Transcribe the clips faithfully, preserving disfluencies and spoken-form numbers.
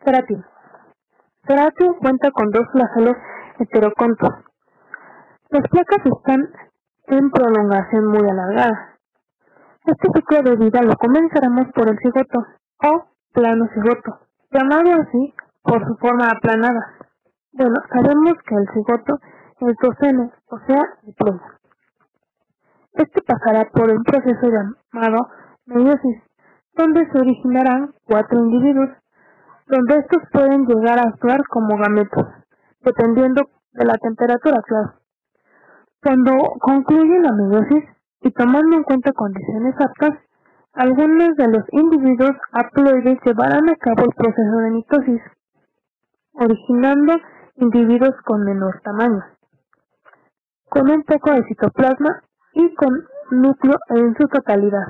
Ceratio. Ceratio cuenta con dos flagelos heterocontos. Las placas están en prolongación muy alargada. Este ciclo de vida lo comenzaremos por el cigoto o plano cigoto, llamado así por su forma aplanada. Bueno, sabemos que el cigoto es docene, o sea, diploide. Este pasará por un proceso llamado meiosis, donde se originarán cuatro individuos, donde estos pueden llegar a actuar como gametos, dependiendo de la temperatura, claro. Cuando concluye la meiosis, y tomando en cuenta condiciones aptas, algunos de los individuos haploides llevarán a cabo el proceso de mitosis, originando individuos con menor tamaño, con un poco de citoplasma y con núcleo en su totalidad.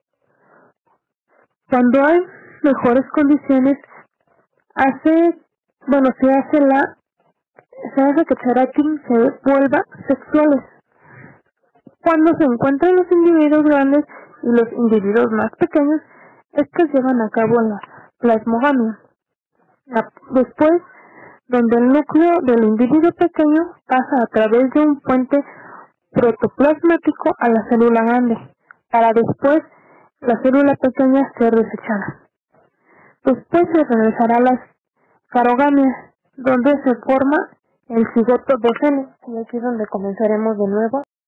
Cuando hay mejores condiciones, hace, bueno, se hace la, se hace que Ceratio se vuelva sexuales. Cuando se encuentran los individuos grandes y los individuos más pequeños, estos llevan a cabo la plasmogamia. Después, donde el núcleo del individuo pequeño pasa a través de un puente protoplasmático a la célula grande, para después la célula pequeña ser desechada. Después se regresará a la carogamia, donde se forma el cigoto docene, y aquí es donde comenzaremos de nuevo.